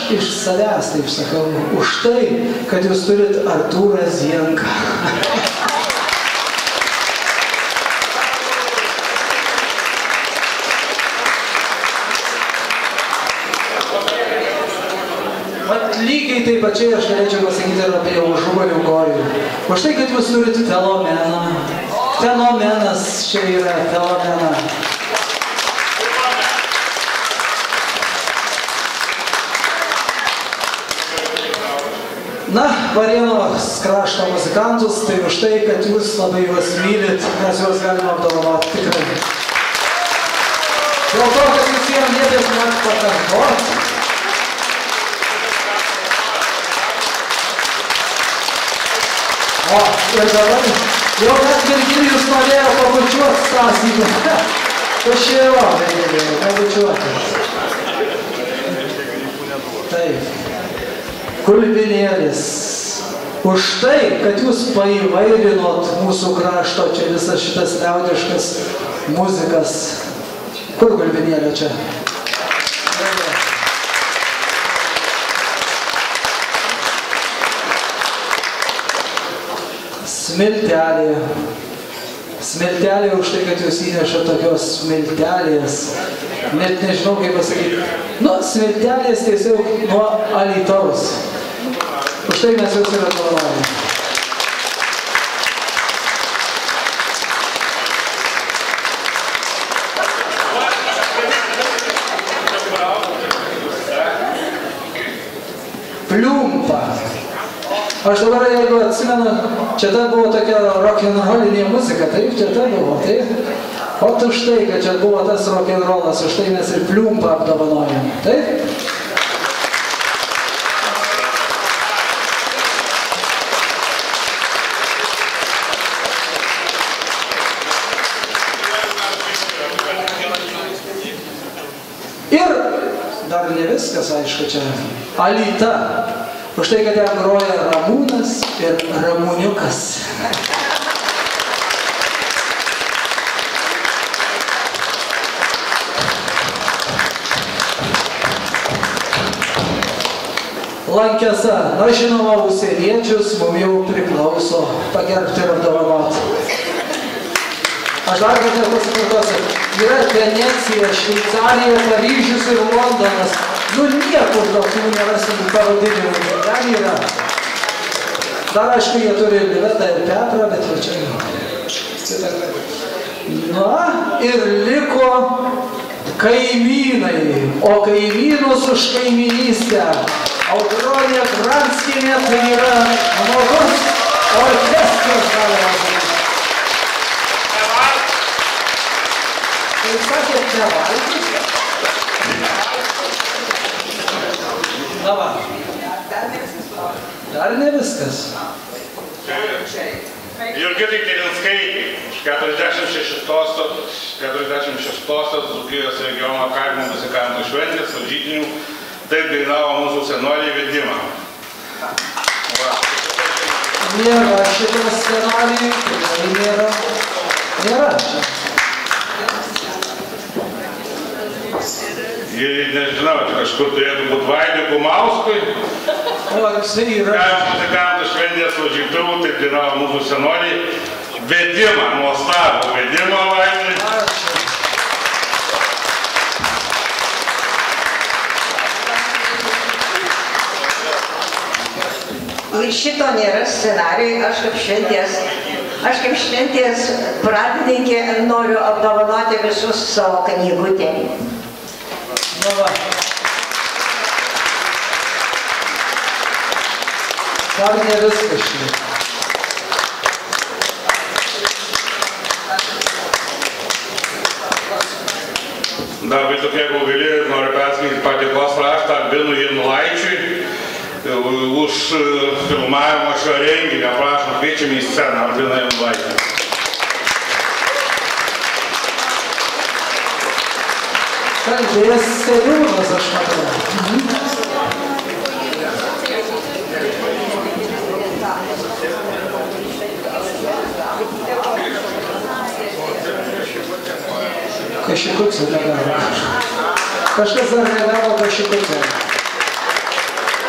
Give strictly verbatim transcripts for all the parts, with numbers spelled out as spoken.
iš savęs taip sakau, už tai, kad jūs turit Artūrą Zienką. Lygiai taip pačiai aš galėčiau pasakyti ir apie Užuolių kojų. Už tai, kad jūs turit fenomeną. Fenomenas čia yra fenomena. Na, Varėnos krašto muzikantus, tai už tai, kad jūs labai juos mylit, mes juos galime apdovanoti tikrai. Dėl to, kad jūs jiem liepės man pakartoti. O, ir dabar, jau net Virgilijus norėjo pabučiuoti Stasį. Pašėjo, Virgilijus, pabučiuoti. Taip. Kulbinėlis. Už tai, kad jūs paįvairinot mūsų krašto čia visas šitas liaudiškas muzikas. Kur Kulbinėlė čia? Smiltelė. Smiltelė už tai, kad jūs įneša tokios smiltelės. Net nežinau, kaip pasakyti. Nu, smiltelės tiesiog nuo Alytaus. Už tai mes jūs ir atvalavome. Pliumpa. Aš dabar, jeigu atsimenu, čia ta buvo tokia rock'n'rollinė muzika, taip, čia ta buvo, taip. O tu štai, kad čia buvo tas rock'n'rollas, už tai mes ir Pliumpą apdovanojam, taip? Ir dar ne viskas, aišku, čia Alyta. Už tai, kad jam groja Ramūnas ir Ramūniukas. Lankėsa, na žinoma, užsieniečius mums jau priklauso pagerbti ir apdovanoti. Aš dar kartą pasikartosiu, yra Venecija, Šveicarija, Paryžius ir Londonas. Nu niekur tokių nerasim pavadinimų, ten yra. Dar aišku, jie turi Livetą ir Petrą, bet va čia. Na, ir liko kaimynai, o kaimynus už kaiminystę. Audronė Granskienė, tai yra žmogus orkestras, galima sakyti. Kaip sakėt, nevalgys? Na va. Dar ne viskas. Jurgitai Kirinskaitė, keturiasdešimt šeštosios Dzūkijos regiono kaimo muzikantų šventės varžytinių, taip dainavo mūsų senoliai vedimą. Nėra šitas scenarijai, tai nėra. Nėra čia. Ir nežinau, kažkur turėtų būti Vaidui Kumauskui. O, jisai yra. Kaimo muzikantų šventės varžytinių, taip dainavo mūsų senoliai vedimą, nuostabų vedimą Vaidui. Ačiū. Ir šito nėra scenarijai, aš kaip šventės, aš kaip šventės pradininkė noriu apdovanoti visus savo knygutę. Na va. Dar ne viskas šį. Dar vai tokie, jeigu gali, noriu perskaityti padėkos raštą Albinui Janulaičiui už filmavimą šio renginio. Prašom, kviečiame į sceną Albiną Janulaitį. Kalbės Seniūnas, aš matau. Kašikucė negavo. Kažkas dar negavo kašikucė.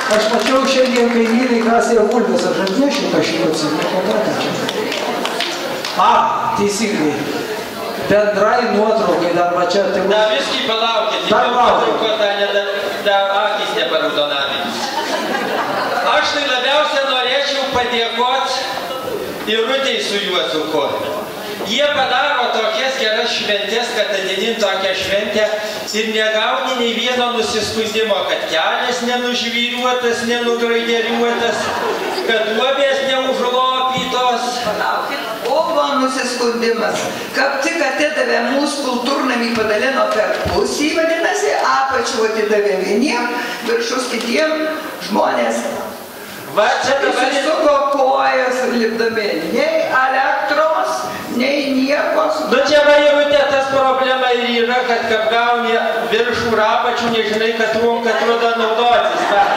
Aš mačiau šiandien kaimynai kasė vulvės, aš atnešiu kažkaip atsiprašau. A, teisingai. Bendrai nuotraukai dar va čia. Tai... Na, viskį palaukit, dar nuotrauko tą dar akis neparudonami. Aš tai labiausia norėčiau padėkoti Irutei su Juozuku. Jie padaro tokias geras šventės, kad atidin tokią šventę ir negauni nei vieno nusiskundimo, kad kelias nenužvyruotas, nenugraideriuotas, kad duobės neužlopytos. Palaukit, buvo nusiskundimas. Kaip tik atidavė mūsų kultūrnamį padalino per pusį, vadinasi, apačių atidavė vieniem, viršus kitiem žmonės. Va, čia dabar... Susisuko kojas lipdami. Nei elektros, nei niekos. Nu čia va, Irutė, tas problema ir yra, kad kaip gauni viršų ir apačių, nežinai, kad tuom, kad roda naudotis. Va.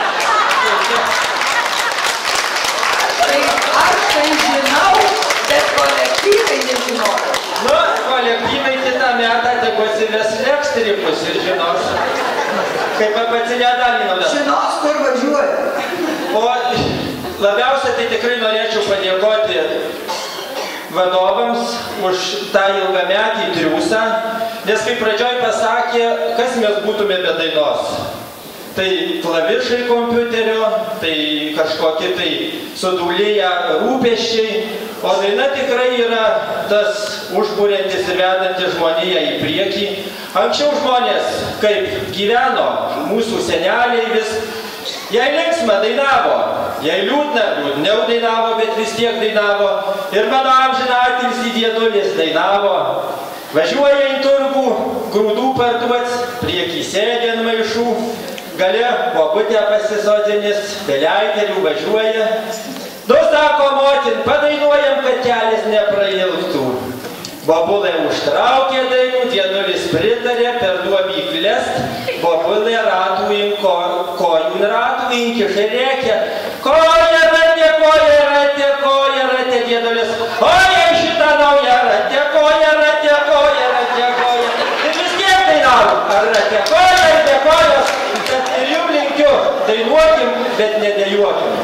Tai aš tai žinau, bet kolektyvai nežinojo. Nu, kolektyvai kitą metą tegu atsives lekstripus ir žinos, kaip apacinę dalį naudos. Žinos, kur važiuoja. O labiausia tai tikrai norėčiau padėkoti vadovams už tą ilgametį triūsą, nes kaip pradžioj pasakė, kas mes būtume be dainos. Tai klavišai kompiuterio, tai kažkokie tai sudūlėję rūpesčiai, o daina tikrai yra tas užbūriantis ir vedantis žmoniją į priekį. Anksčiau žmonės, kaip gyveno mūsų seneliai vis, jei linksma dainavo, jei liūdna, liūdniau dainavo, bet vis tiek dainavo. Ir mano amžiną atilsį dėdulis dainavo. Važiuoja į turgų, grūdų parduots, priekį sėdė ant maišų, gale bobutę pasisodinis, peleikerių važiuoja. Nu, sako motin, padainuojam, kad kelias neprailgtų. Bobulai užtraukė dainų, dėdulis pritarė, per duobį klest, bobulai ratų inko, kojų ratų inkišai rėkė. Koja ratė, koja ratė, koja ratė, dėdulis. Oje, šitą naują ratė, koja ratė, koja ratė, koja. Ir vis tiek dainavo, ar ratė, koja ratė, kojos. Tad ir jums linkiu, dainuokim, bet nedėjuokim.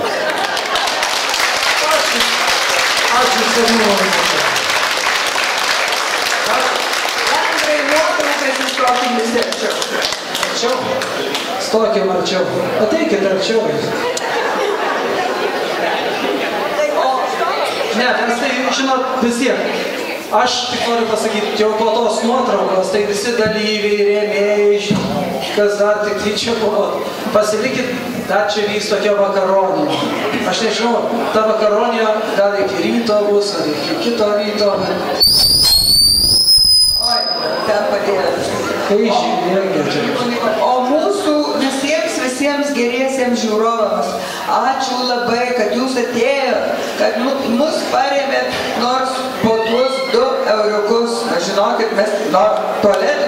Ačiū seniūnui. Lengvai nuotraukas įstokim visi arčiau. Arčiau? Stokim arčiau. Ateikit arčiau. Ne, nes tai, žinot, vis tiek. Aš tik noriu pasakyti, jau po tos nuotraukos, tai visi dalyviai, rėmėjai, kas dar tik tai čia buvo. Pasilikit, dar čia vyks tokia vakaronė. Aš nežinau, ta vakaronė gal iki ryto bus, ar iki kito ryto. Oi, ten padėjęs. Kai žiūrėkite. O mūsų visiems, visiems geriesiems žiūrovams, ačiū labai, kad jūs atėjot, kad mus parėmėt nors po tuos du euriukus. Na, žinokit, mes, nu, tualet